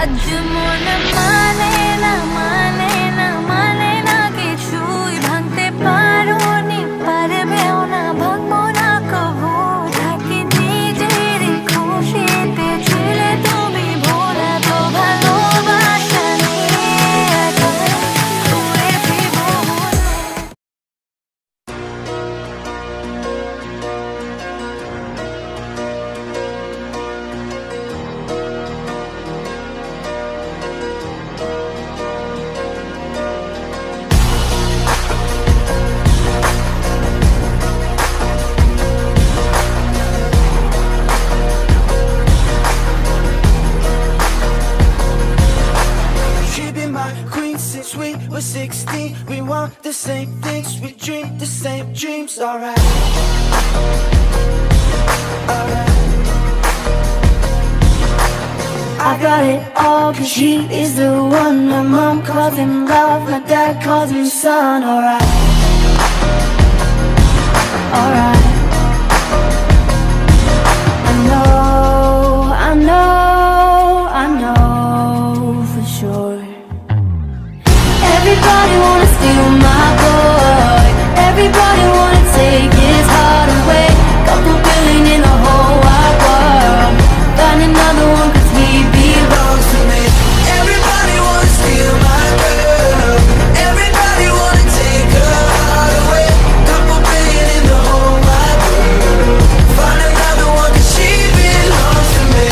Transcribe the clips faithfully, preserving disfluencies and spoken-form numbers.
आज मन माने ना माने ना माने ना কিছুই ভাঙতে পারোনি পারবেও না ভাঙবো না কবু থাকি নিজের খুশিতে ছিলে তুমি ভোলা তো ভালোবাসা নিয়ে ঘুরে ফিরবো We were sixteen, we want the same things, we dream the same dreams, alright. Alright. I got it all cause she is the one. My mom calls him love, my dad calls him son, alright. Alright. I know, I know, I know for sure. Everybody wanna steal my boy. Everybody wanna take his heart away. Couple billion in the whole wide world. Find another one cause he belongs to me. Everybody wanna steal my girl. Everybody wanna take her heart away. Couple billion in the whole wide world. Find another one cause she belongs to me.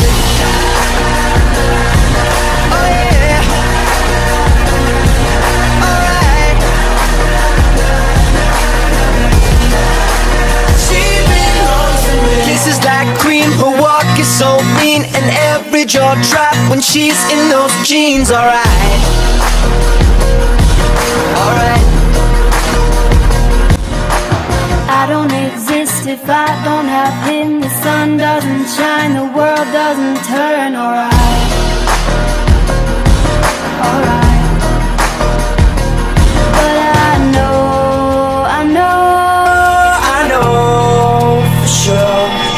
Oh yeah. Kisses like cream, her walk is so mean, and every jaw drop when she's in those jeans. Alright, alright. I don't exist if I don't have him. The sun doesn't shine, the world doesn't turn. Alright, alright. But I know, I know, I know for sure.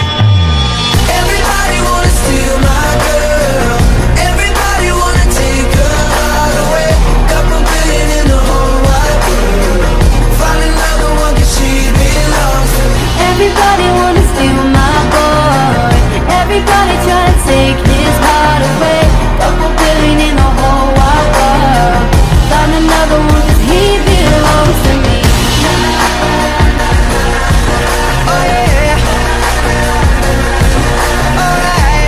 Everybody wanna steal my boy. Everybody trying to take his heart away. Couple billion in the whole wide world. Find another one cause he belongs to me. Oh yeah. Alright.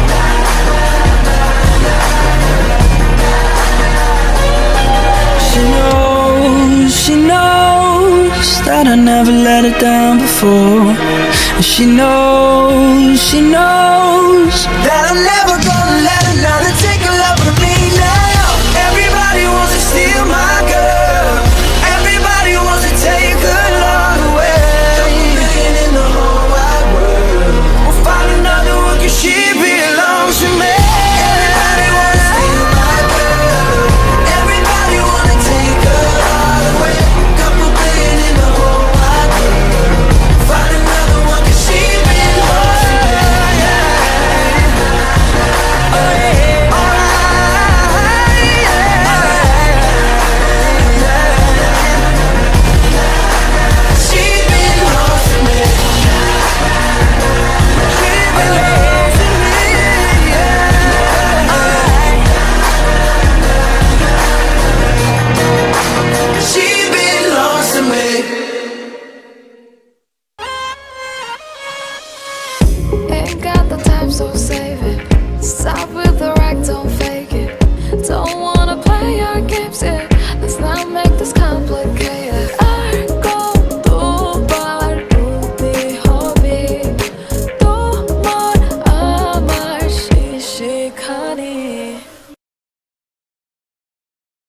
She knows, she knows that I never let her down before. And she knows, she knows that I'll never